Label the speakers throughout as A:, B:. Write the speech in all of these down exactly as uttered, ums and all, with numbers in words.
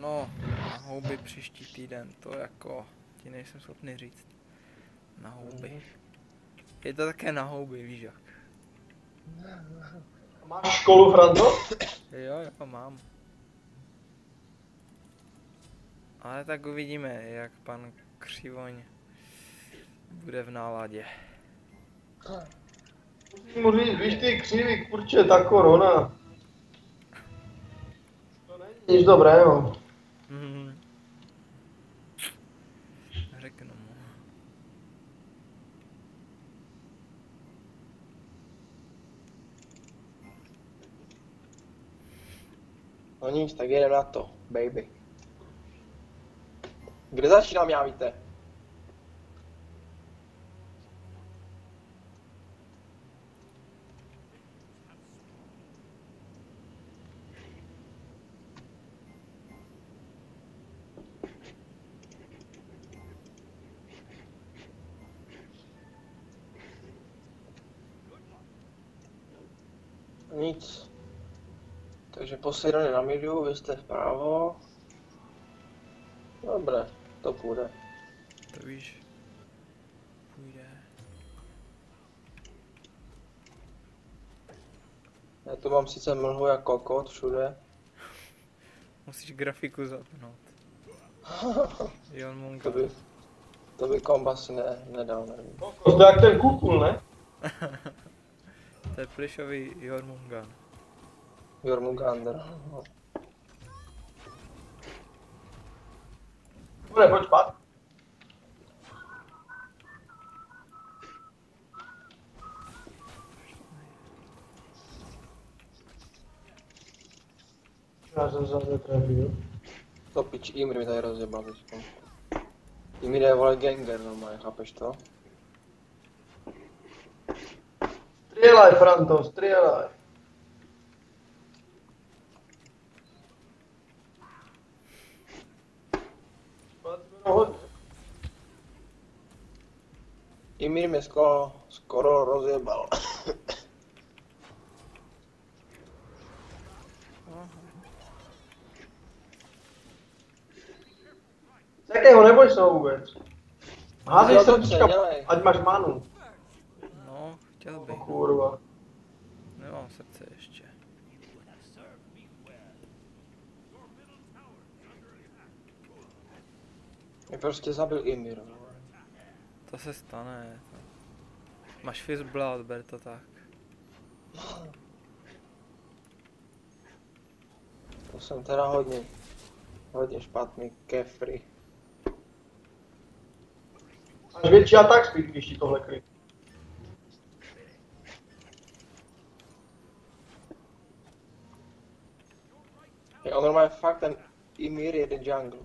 A: No, na houby příští týden, to jako ti nejsem schopný říct. Na houby. Je to také na houby, víš jak.
B: Máš školu, Franto?
A: Jo, jo, mám. Ale tak uvidíme, jak pan Křivoň bude v náladě.
B: Musím mu říct, víš ty křivý, kurče, ta korona. To není nic dobrého.
A: Mhm. Řeknu mu.
C: No nic, tak jedem na to, baby. Kde začínám já, víte? Nic. Takže Poseidon na midu, vy jste vpravo. Dobré, to půjde.
A: To víš. Půjde.
C: Já tu mám sice mlhu jako kokot všude.
A: Musíš grafiku zapnout. Jon
C: To
A: Munga.
C: by, to by komba si ne, nedal, nevím.
B: To je jak ten kukul, ne?
A: To je plišový Jormungan.
C: Jormungandr.
B: Ne, pojď spát. Já jsem zase trefil.
C: To pič, Ymir mi tady rozjebal teďko. Ymir je vole ganger normálně, chápeš to?
B: Střílej, Franto, střílej.
C: Ymir mě skoro, skoro rozjebal.
B: Z jakého neboj se ho vůbec. Házej
C: No, dobře,
B: srdíčka,
C: dělej.
B: ať máš manu.
A: No, chtěl
B: O
A: bych.
B: kurva.
A: Nemám srdce ještě.
C: Mě prostě zabil Ymir.
A: To se stane. Máš fist blood, ber to tak.
C: To jsem teda hodně, hodně špatný kefry.
B: Až větší atak speed, když ti tohle kryt.
C: Je on normálně fakt ten Ymir jede jungle.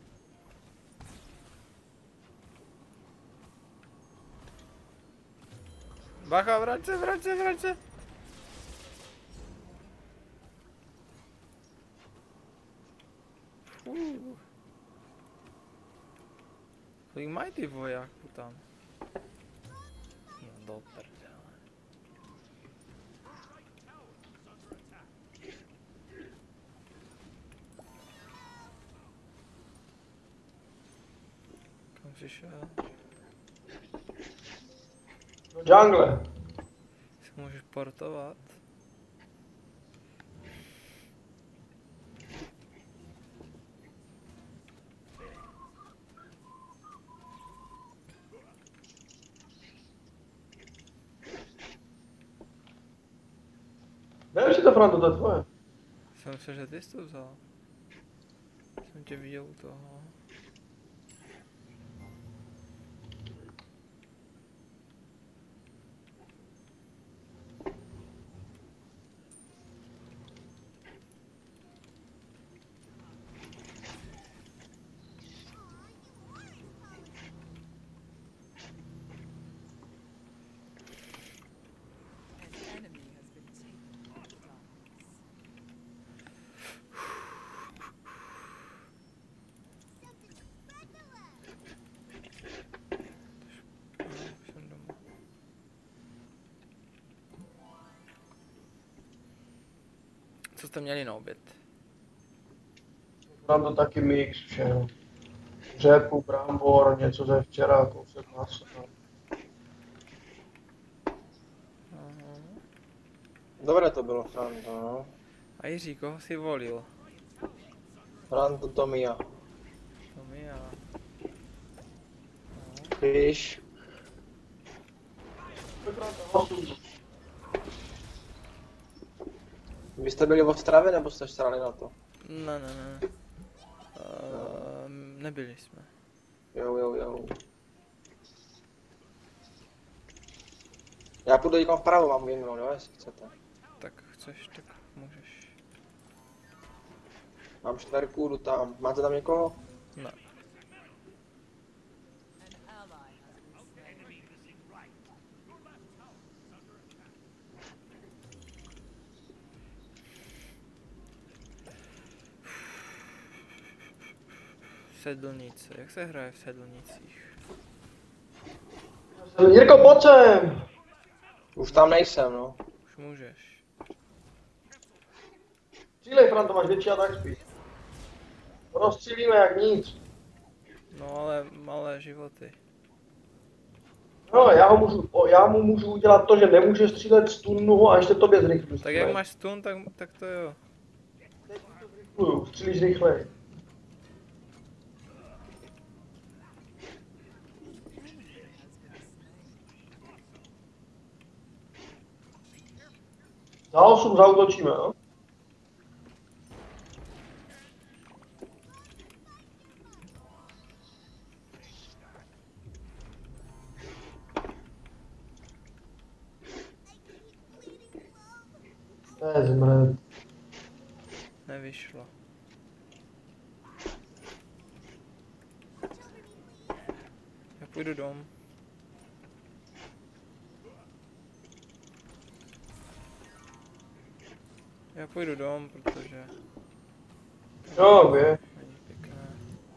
A: Bacha, vrať se, vrať se, vrať se. Fuh. Kolik mají ty vojáků tam? No do prdele. Kam přišel?
B: Do jungle.
A: Si můžeš portovat?
B: Vem si to, Franto, to je tvoje.
A: Jsem myslel, že ty jsi to vzal. Jsem tě viděl u toho. Jsem doma. Co jste měli na oběd?
B: Mám to taky mix všeho. Řepu, brambor, něco ze včera, kousek masa.
A: Aha.
C: Dobré to bylo, Franto, no.
A: A Jiří, koho si volil?
C: Franto Tomia.
A: To mi já.
C: Když... Vy jste byli v Ostravě, nebo jste štrali na to?
A: Ne, ne, ne. Uh, nebyli jsme.
C: Jo, jo, jo. Já půjdu někam vpravo, mám gingnout, jo, jestli chcete.
A: Tak chceš, tak můžeš.
C: Mám čtverku, jdu tam. Máte tam někoho?
A: Ne. Sedlnice, jak se hraje v sedlnicích?
B: Jirko, pojď sem!
C: Už tam nejsem, no.
A: Už můžeš.
B: Střílej, Franto, máš větší attack speed. Rozstřílíme jak nic.
A: No ale malé životy.
B: No, já, ho můžu, o, já mu můžu udělat to, že nemůže střílet stunu a ještě tobě zrychlu.
A: Tak jak máš stun, tak, tak to jo.
B: Zrychluju, střílíš rychleji. Za osm zautočíme, jo? Vezmeme.
A: Nevyšlo. Já půjdu dom. Já půjdu dom, protože
B: Jo, bě.
A: není pěkné.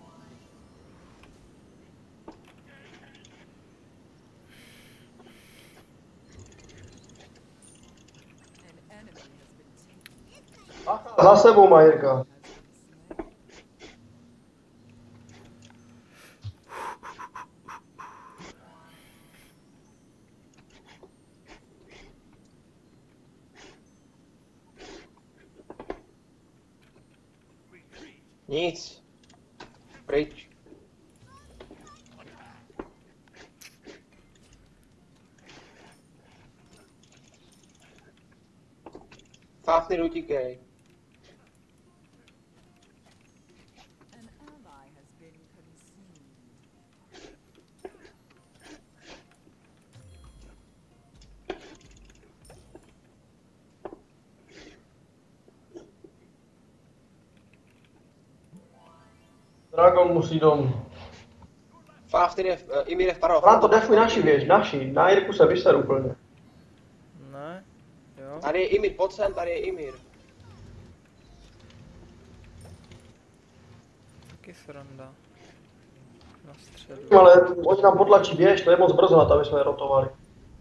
B: Za sebou má Jirka.
C: Nic. Pryč. Fafnir, utíkej.
D: An ally has been consumed.
B: Dragon musí domů.
C: Fafnir je, uh, Ymir je vpravo.
B: Franto, defuj naši věž, naši. Na Jirku se vyser úplně.
A: Ne? Jo?
C: Tady je Ymir, pojď sem, tady je Ymir.
A: Taky sranda. Na středu.
B: Ale oni nám potlačí věž, to je moc brzo na to, aby jsme je rotovali.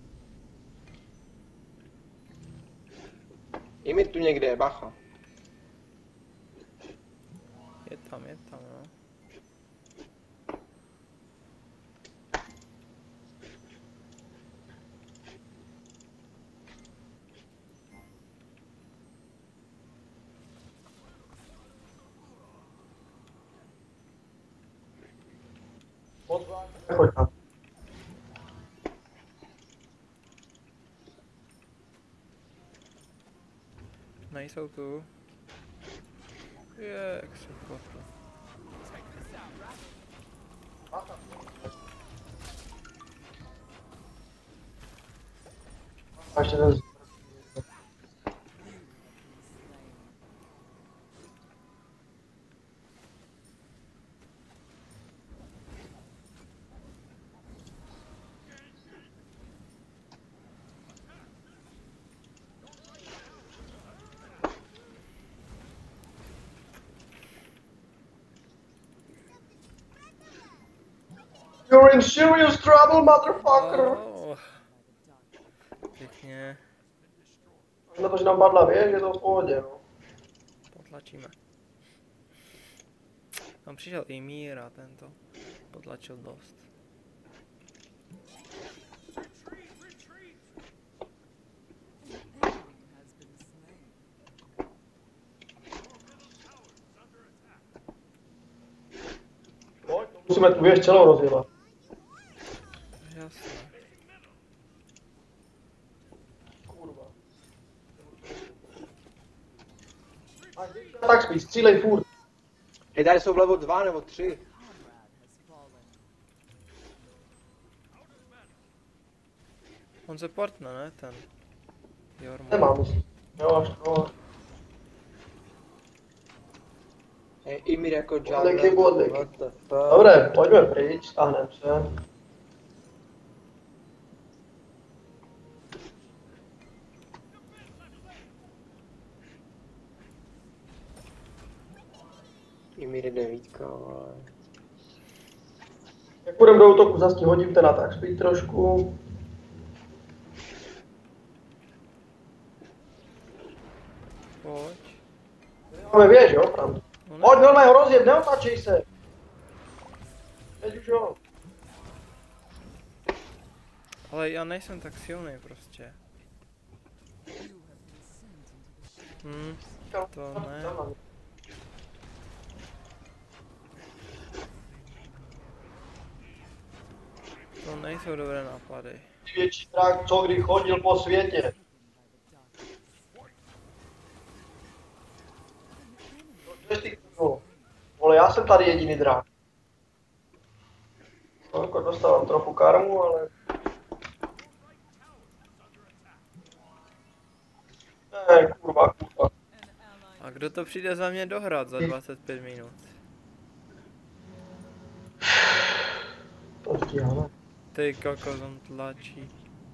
C: Ymir tu někde je, bacha.
A: Je tam, je tam, no.
B: Pojď tam.
A: Nejsou tu. Je, jak se kopl.
B: A ještě ten... You're in serious trouble, motherfucker!
A: Oh. Pěkně.
B: Na to, že nám padla věž, je to v pohodě, no.
A: Potlačíme. Tam přišel i Mír a ten to potlačil dost.
D: Enemy has been slain.
B: Pojď, musíme tu věž celou rozjebat.
A: Jasně.
B: Kurva. A tak spíš, střílej furt.
C: Hej, tady jsou vlevo dva nebo tři.
D: Comrade has fallen.
A: On se portne, ne? Ten. Jormu.
B: Nemám, myslím. Jo, až to.
C: Hej, Ymir jako
B: Bodlíky,
C: jungler.
B: bodlíky.
C: What the fuck?
B: Dobré, pojďme pryč, stáhneme se.
C: Ymir je devítka, vole.
B: Jak půjdeme do útoku, zase ti hodím ten attack speed trošku.
A: Pojď.
B: Máme věž, jo, Frantu?
A: No ne.
B: Pojď, Vilmé, ho rozjeb, neotáčej se. Teď už jo.
A: Ale já nejsem tak silný prostě.
D: You have been sent into the shadows.
A: Hm, to ne. To nejsou dobré nápady.
B: Větší drak, co kdy chodil po světě.
D: Hidden by the darkness.
B: Čo jsi ty kurvo? Vole, já jsem tady jediný drak. No, jako dostávám trochu karmu, ale... Ne, kurva, kurva.
D: An ally
A: A kdo to přijde za mě dohrát za dvacet pět minut?
B: To stíháme.
A: Ty kokos, on tlačí.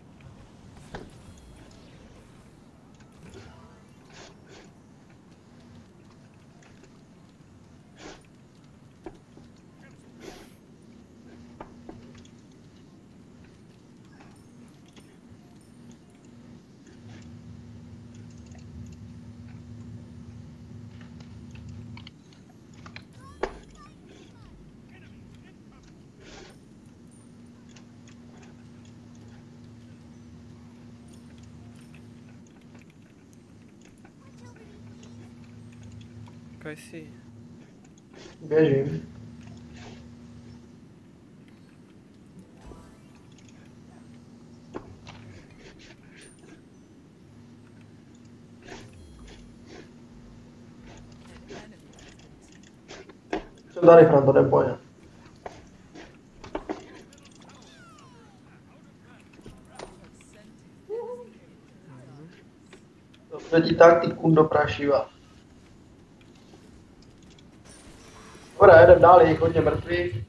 A: Kaj si?
B: Běžím. Jsem tady, Fran, to jdem po ně. Dobře ti tak, ty kundo prašiva. Dobré, jedem dál, je jich hodně mrtvých.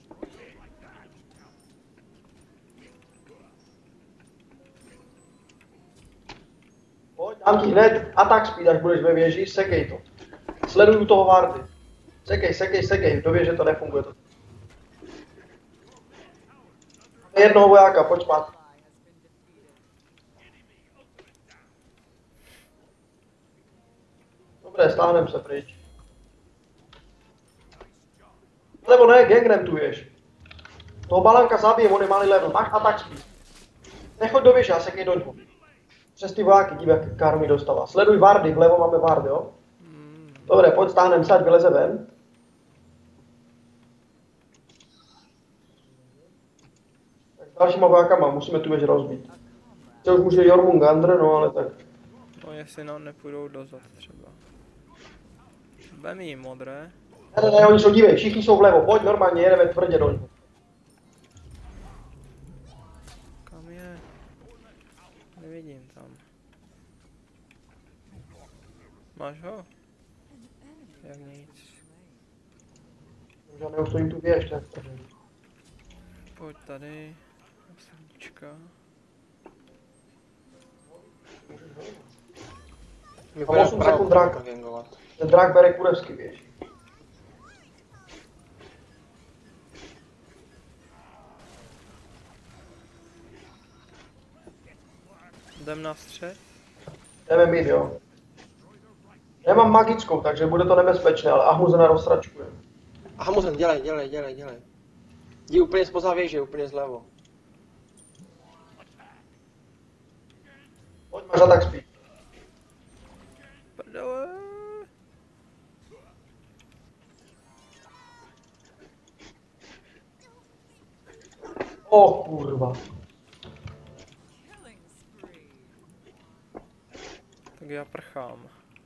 B: Pojď, dám ti hned attack speed, až budeš ve věži, sekej to. Sleduju toho Vardy. Sekej, sekej, sekej, do věže to nefunguje. To. Jednoho vojáka, pojď zpátky.
D: ally has been defeated.
B: Dobré, stáhnem se pryč. Nebo ne, gangrem tu ješ. Toho balanka zabijem, on je malý level, máš attack speed. Nechoď do věže a sekej do něho. Přes ty vojáky, dívej, jak karmy dostává. Sleduj Vardy, vlevo máme Vardy, jo?
A: Mm,
B: Dobré, pojď stáhnem se, ať vyleze ven. Tak s dalšíma vojákama, musíme tu věž rozbít. To už může Jormungandr, no ale tak.
A: no jestli nám nepůjdou dozad třeba. Vem jí modré.
B: Ne, ne, ne, oni jsou, dívej, všichni jsou vlevo, pojď normálně, jedeme tvrdě do něho.
A: Kam je? Nevidím tam. Máš ho? Jak nic.
B: Já neustojím tu věž, tak.
A: Pojď tady. Srdíčka.
C: My
B: A osm sekund drak.
C: gangovat.
B: Ten drak bere kurevský věž.
A: Jdem na střed.
B: Jdeme mít, jo. Já mám magickou, takže bude to nebezpečné, ale Ahmuzena rozsračkuje.
C: Hamusen, dělej, dělej, dělej, dělej. Jdi úplně spoza věže, úplně zlevo.
B: Pojď, máš atak speed.
A: Prdele.
B: O kurva.
D: Killing spree.
A: Tak já prchám.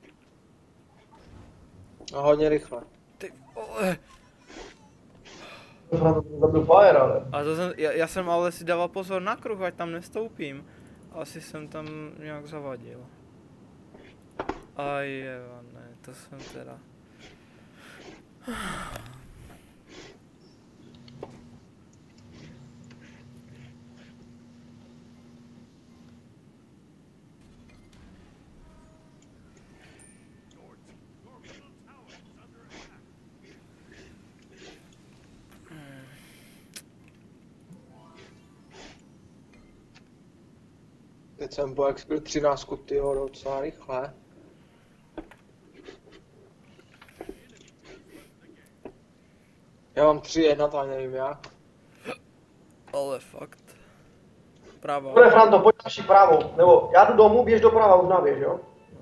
C: No hodně rychle.
A: Ty vole.
B: Franto, to zabil fire, ale.
A: A to jsem, já, já jsem ale si dával pozor na kruh, ať tam nestoupím. Asi jsem tam nějak zavadil. A jeva, ne, to jsem teda.
C: Teď jsem po expil třináct, tyjo, docela rychle. Já mám tři jedna, to ani nevím jak.
A: Ale fakt. Prava.
B: Dobre, Franto, pojď naši pravou. Nebo já jdu domů, běž doprava, už naběž, jo?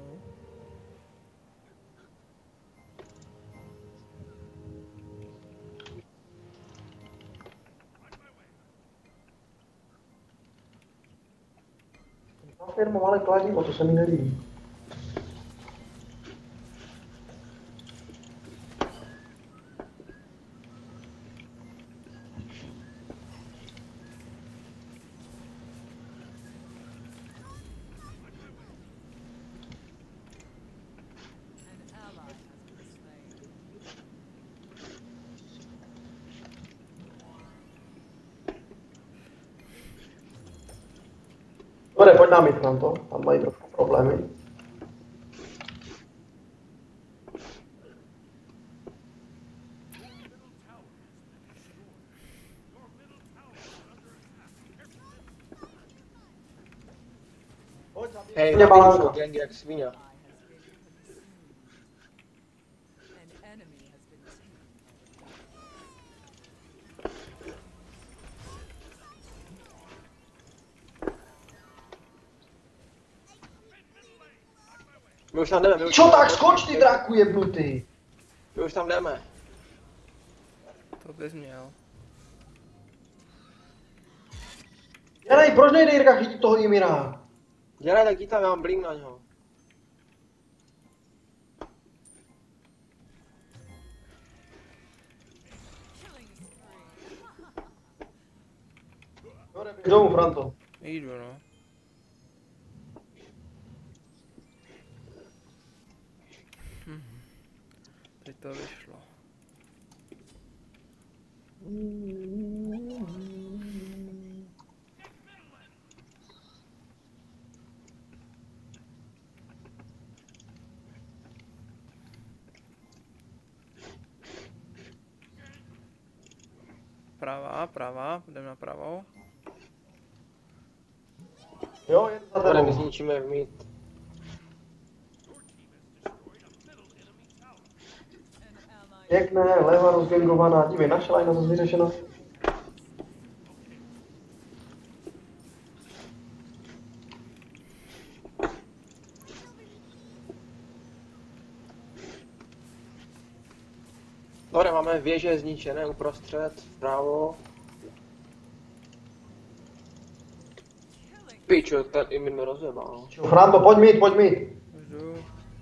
B: Ta firma malé kladivo, to se mi nelíbí.
D: An ally has been slain.
B: Dobre, pojď nám jít, Franto, tam mají trošku problémy. Pojď, zabij
C: Hej,
B: mě
C: nabíjí
B: balánka.
C: jsou gangy jak svině.
D: Ally has been consumed. An enemy has been taken.
C: My už tam jdeme, my už
B: Čo
C: tam
B: tak,
C: jdeme.
B: skoč ty draku jebnutý!
C: My už tam jdeme.
A: To bys měl.
B: Janej, proč nejde Jirka chytit toho Ymira?
C: Dělej, tak jdi tam, já mám blink na něho.
D: Killing spree.
B: Dobre, běž domů, Franto.
A: Jdu, no. Hm. Teď to vyšlo. Pravá, pravá, jdem na pravou.
B: Jo, jen za
C: Tady my
B: tebou.
C: zničíme mít.
D: An ally
B: Pěkné, leva rozgengovaná, dívej, naše lajna zase vyřešena.
C: Dobre, máme věže zničené uprostřed, vpravo.
D: killing.
C: Pičo, ten Imir mi rozjebal.
B: Čo, Franto, pojď mít, pojď mít.
A: Už jdu.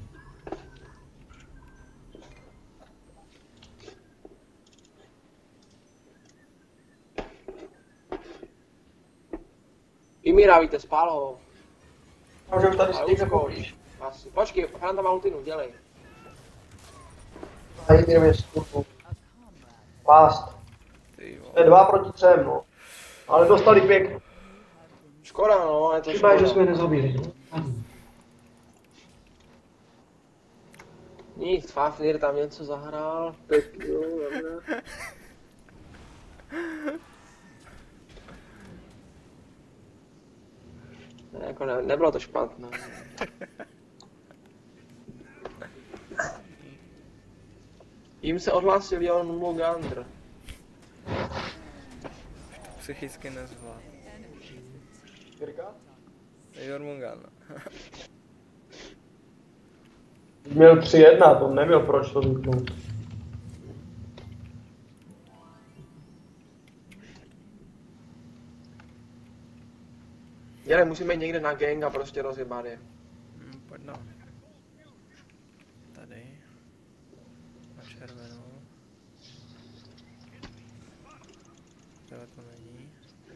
C: Imira, víte, spál ho.
B: Mám, že už tady
C: Ale
B: stejně
C: už
B: povíš.
C: Asi. Počkej, Franta má ultinu, dělej.
B: A Ymir mě skurku.
D: A comrade.
B: Pást.
A: Ty
B: To je
A: vole.
B: dva proti třem, no. Ale dostali pěk.
C: Škoda, no, je to
B: Chyba je, že
C: škoda.
B: jsme je nezabili. no.
C: Nic, Fafnir tam něco zahrál. Pět, jo, dobré. Ne, jako ne, nebylo to špatné. Jim se odhlásil Jormungandr.
A: Psychicky nezvlád.
B: Jirka?
A: Jormungandr.
B: Měl tři jedna, to neměl proč to vypnout.
C: Jele, musíme jít někde na gang a prostě rozjebat je.
A: Hmm, pojď no. Tady. Na červenou. Tohle to není.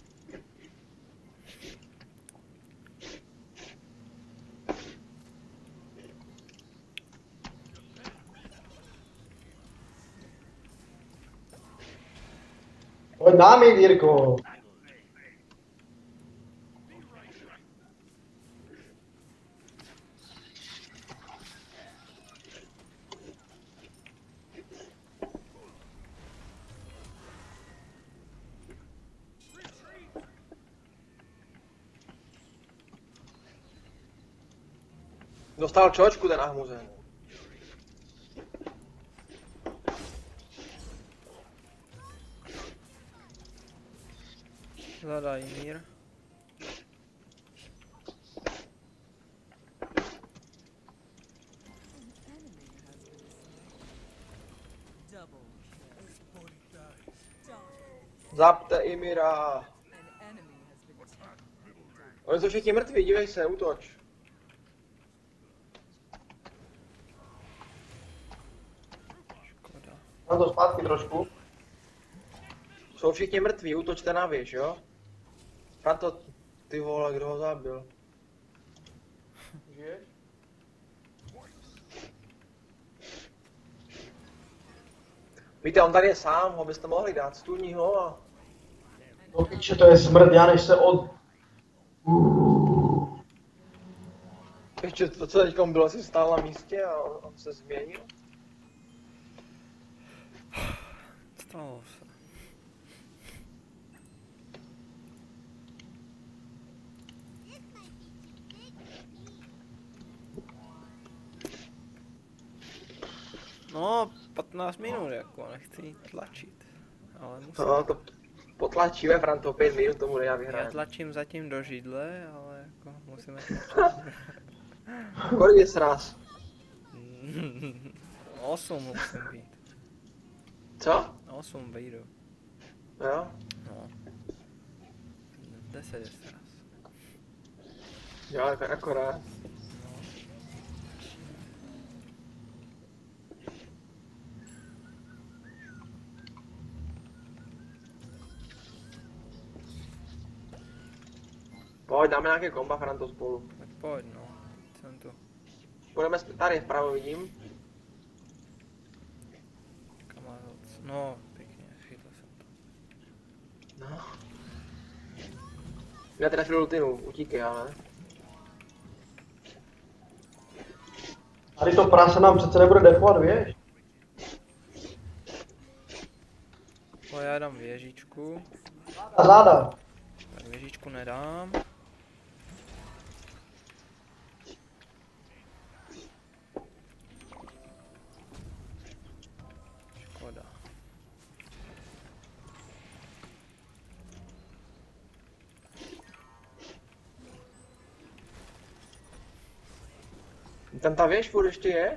B: Pojď nám jít, Jirko.
C: Dostal čočku ten Ahmuzen.
A: Zadaj mír.
D: Double kill.
C: Zapte Imira.
D: An enemy has been taken.
C: Oni jsou všichni mrtví, dívej se, útoč.
A: Škoda.
B: Dám to zpátky trošku.
C: Jsou všichni mrtví, útočte na věž, jo? Franto, ty vole, kdo ho zabil?
B: Žiješ?
C: Víte, on tady je sám, ho byste mohli dát, stůní ho a...
B: No píče, to je smrt, já než se od...
C: Ještě to, co teďkom bylo, si stál na místě a on, on se změnil.
A: Stalo se. No, patnáct minut jako, nechci jít tlačit. Ale musím.
C: No, to potlačíme, Franto, pět minut tomu já
A: Já
C: vyhraju.
A: tlačím zatím do židle, ale jako musíme tlačit.
C: Kolik je sraz?
A: osm musím být.
C: Co?
A: osm vyjdu.
C: Jo?
A: No. deset je sraz.
C: Jo, tak akorát. Pojď, dáme nějaké komba, Franto, spolu.
A: Tak pojď no, jsem tu.
C: Budeme sp- tady vpravo vidím.
A: Kamaroc. No, pěkně, chytl jsem to.
C: No. Já teda chvíli lutinu, utíkej, ale.
B: Tady to prase nám přece nebude defovat, víš?
A: O, já dám věžičku.
B: A záda.
A: Tak věžičku nedám. Škoda.
C: Tam ta věž furt ještě je?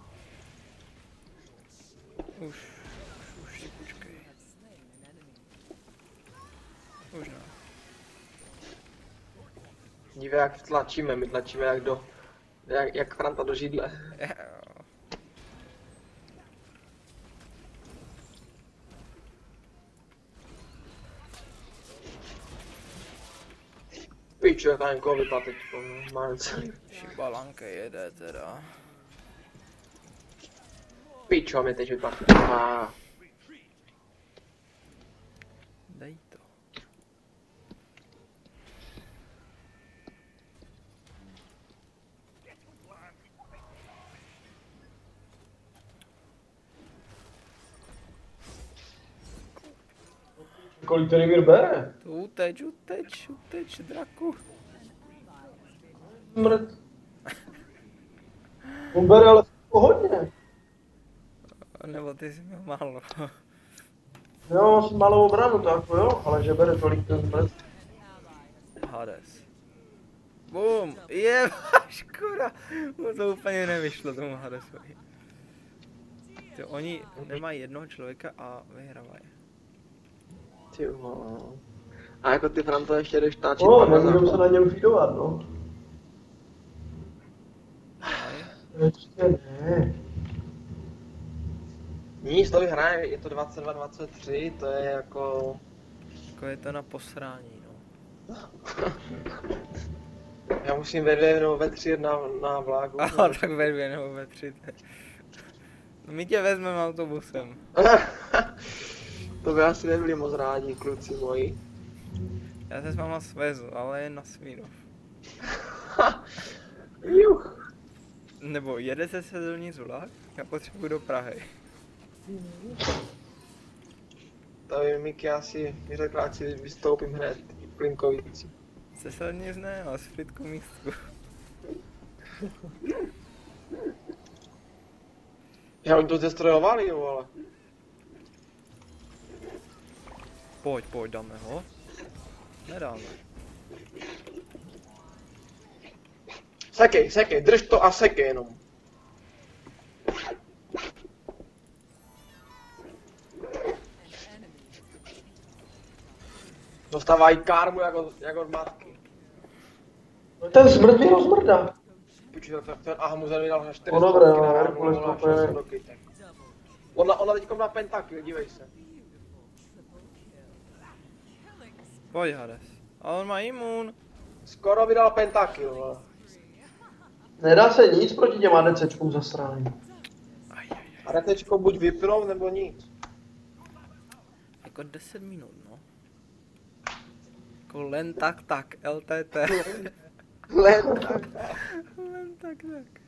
A: Už, už, už si počkej. Už ne.
C: Dívej, jak tlačíme, my tlačíme jak do... Jak, jak Franta do židle. Pičo, tam někoho vypadl teďko, no, máme celý.
A: Šibalanka jede teda.
C: Pičo, mě teď vypadl. Ah.
A: Dej to.
B: Kolik ten Ymir bere?
A: To uteč, uteč, uteč, draku.
B: Smrt. On bere ale hodně.
A: Nebo ty jsi měl málo.
B: Jo, mám si malou obranu, to jako jo, ale že bere tolik to zmrt.
A: Hades. Bum! Je, škoda! Mu to úplně nevyšlo tomu Hadesovi. Ty, oni nemají jednoho člověka a vyhrávají.
C: Ty vole. A jako ty Franto ještě jdeš táčit
B: No,
C: pak na
B: nemůžeme se
C: západ.
B: na něm feedovat, no.
A: Aj,
B: Ještě ne.
C: Nic, to vyhraje, je to dvacet dva dvacet tři, to je jako...
A: jako je to na posrání, no.
C: Já musím ve dvě nebo ve tři jet na, na vlágu.
A: Aha, tak ve dvě nebo ve tři. te- No, my tě vezmeme autobusem.
C: To by asi nebyli moc rádi, kluci moji.
A: Já se s váma svezu, ale jen na Smírov.
C: Juch.
A: Nebo jede se sezónní vlak? Já potřebuji do Prahy.
C: To by Miky asi řekla, ať si vystoupím hned v Klinkovici.
A: Se sezónní ne, ale s Fritkou místku.
C: Já oni to zestrojovali, jo, ale.
A: Pojď, pojď, dáme ho. Nedáme.
C: Sekej, sekej, drž to a sekej jenom. Dostávají karmu jako, jako od matky.
B: Ten smrt mě rozmrdá.
C: Počkej, tak ten aha mu zadal na čtyři
B: No dobré,
C: stovky
B: no,
C: na
B: Herkules
C: Herkules
B: to je-
C: to je... Ona, ona teďkom má pentakill, dívej se.
A: Pojď, Hades. Ale on má imun.
C: Skoro vydal pentakill, vole.
B: Nedá se nic proti těm ADCčkům zasraným.
A: Aj, aj, aj.
C: A retečko buď vypnou, nebo nic.
A: Jako deset minut, no. Jako len tak tak, L T T.
C: Len tak.
A: Len tak tak.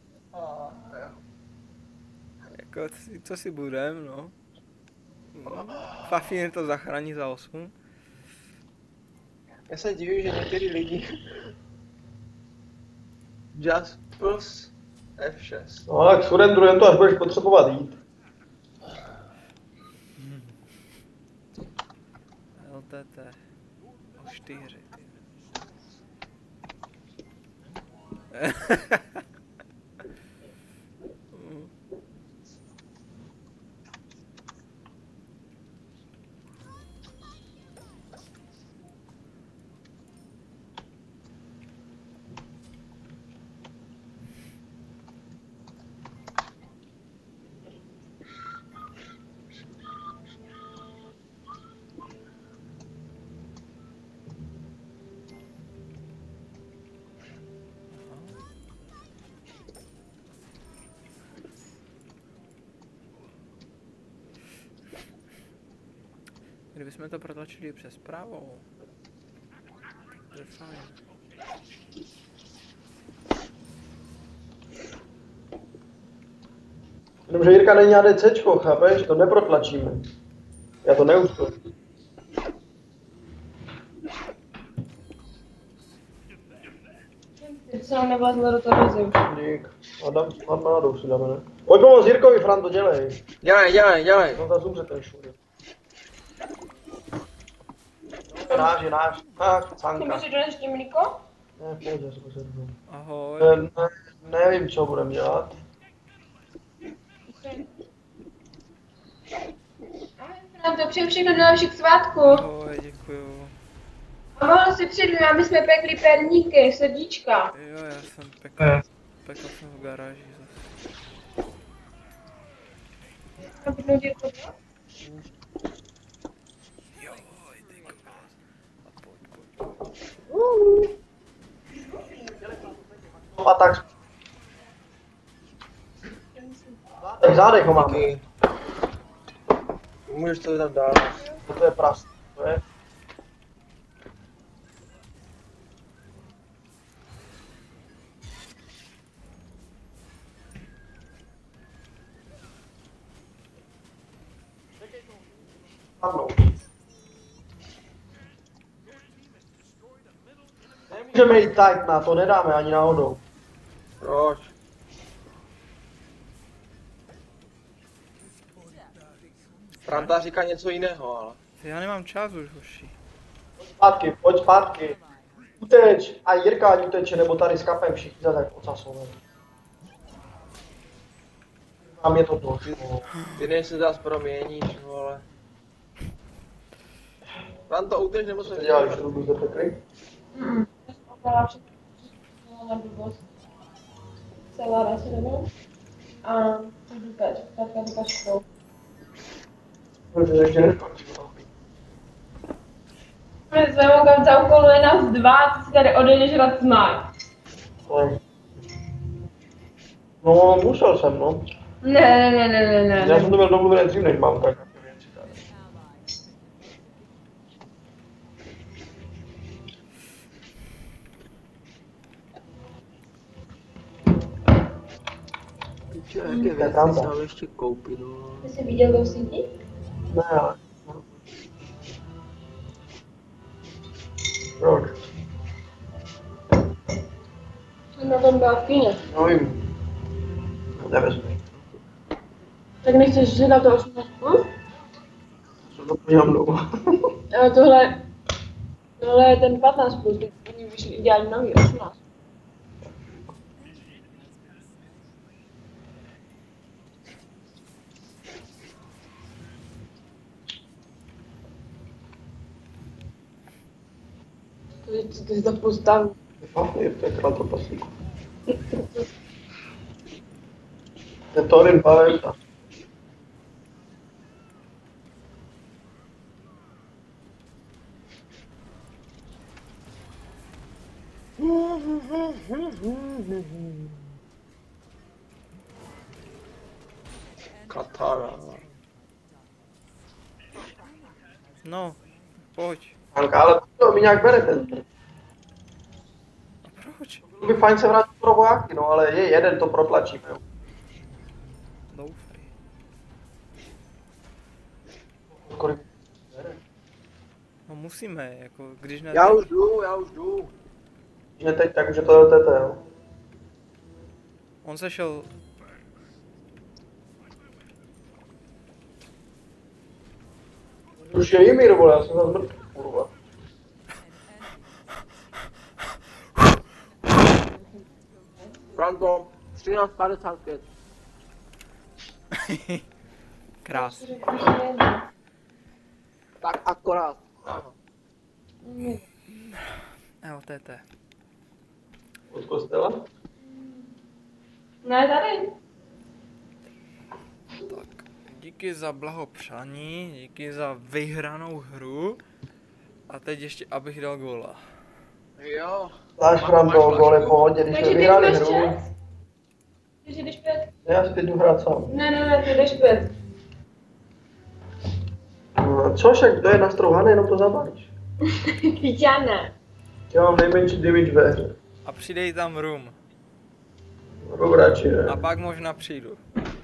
A: Jako, co si, co si budem, no. no. Fafír to zachrání za osm.
C: Já se divím, že některý lidi... Just plus F šest.
B: No tak surrendrujem to, až budeš potřebovat jít.
A: L T T. O čtyři, ty. Kdybychom to protlačili přes pravou. To je fajn.
B: Jenomže Jirka není ADCčko, chápeš? To neprotlačíme. Já to neustojím.
E: Teď se nám nevlezlo do toho zem.
B: Dík. Adam, Adam nadou si dáme, ne? Pojď pomoct Jirkovi, Fran, to dělej.
C: Dělej, dělej, dělej.
B: On zase umře ten šury. Je náš, je náš. Tak,
E: Ty
B: canka.
E: myslíš, že doneseš mlíko?
B: Ne, v pohodě, se posedu.
A: Ahoj.
B: Ne, ne, nevím, co budem dělat.
E: Nám to přeju všechno nejlepších svátků.
A: Ahoj, děkuju.
E: A mohl si přijít, aby jsme pekli perníky, srdíčka.
A: Jo, já jsem pekl. Pekl jsem v garáži zase.
E: Nabídnu Jirku, no?
A: Jo, ty kokos. A pojď, pojď.
B: A tak. Tak zádech ho máme.
C: Díky. Můžeš to tam dát.
B: To je prast. To je. Padnou. Nemůžeme jít tak na to, nedáme ani náhodou.
C: Proč? Franta říká něco jiného, ale.
A: Já nemám čas už, hoši.
B: Zpátky, pojď zpátky. Uteč, a Jirka ať uteče, nebo tady s kapem všichni za tak ocasové. Mám je to došlo.
C: Ty než se zás proměníš, vole. Franto, uteč nebo se
B: Co děláš, když to jste pekli?
E: Mhm. Opala všechno na blbost. Celá rasa nebo? A jdu peč, tatka do kačkou.
B: Protože ještě neskončil.
E: Svému kamca úkoluje nás dva, ty si tady odejdeš žrat zmáj.
B: No, musel jsem, no.
E: Ne, ne, ne, ne, ne,
B: Já
E: ne.
B: jsem to měl domluvené dřív, než mám tak věci tady.
C: Piče, jaké věci se mám ještě koupit, no.
E: Ty jsi viděl to v síti?
B: Ne, ale... Proč?
E: Jsem na tom byla v kyně.
B: No vím. Nevezmi.
E: Tak nechceš žrat to osmnáct plus?
B: Co to podívám doma.
E: Ale tohle... Tohle je ten patnáct plus, teď oni vyšli dělali nový osmnáct. Co ty si to postav?
B: Fakt je, to je krát to paslíku. To je Torin Paleta.
C: Katana.
A: No, pojď.
B: Hanka, ale to mi nějak bere ten.
A: A proč?
B: Bylo by fajn se vrátit pro vojáky, no ale je jeden, to protlačíme. Jo.
A: Doufej.
B: Kolik?
A: No musíme, jako když ne...
C: Já už jdu, já už jdu.
B: Že teď tak, že to je T T, jo.
A: On se šel...
B: Už je Jimír, vole, já jsem tam mrtvý, kurva.
C: Franto, třináct padesát pět.
A: Krás.
C: Tak akorát.
A: L T T.
B: Od kostela?
E: Ne, tady.
A: Tak, díky za blahopřání, díky za vyhranou hru. A teď ještě, abych dal góla.
C: Jo.
B: Dáš Franto, gole, pohodě, když jsme
E: Takže ty
B: vyhráli
E: jdeš
B: hru.
E: čet? Takže jdeš pět?
B: Já si teď jdu hrát sám.
E: Ne, ne, ne, ty jdeš pět.
B: No, co však, kdo je nastrouhaný, jenom to zabalíš.
E: Víš, já ne.
B: Já mám nejmenší damage ve hře.
A: A přidej tam rum.
B: Nebo radši ne.
A: A pak možná přijdu.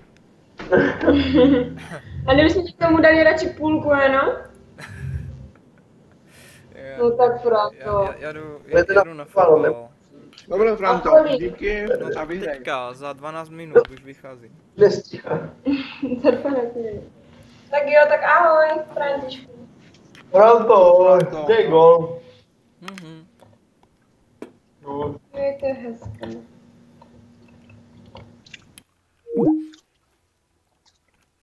E: A kdybychom ti k tomu dali radši půlku, jenom?
A: Já,
E: No tak
A: já,
E: Franto.
A: já, já jdu,
B: To je
A: já,
B: teda
A: jdu na
B: fotbal,
A: fotbal.
C: Dobré,
E: A
C: Franto,
E: kolik?
C: díky a vyhraj.
A: Teďka, za dvanáct minut už vycházím.
B: Nestíhá.
E: Tak jo, tak ahoj, Františku.
B: Franto,
C: Franto.
B: kde je gol?
A: Mhm.
B: No.
E: Je to hezké.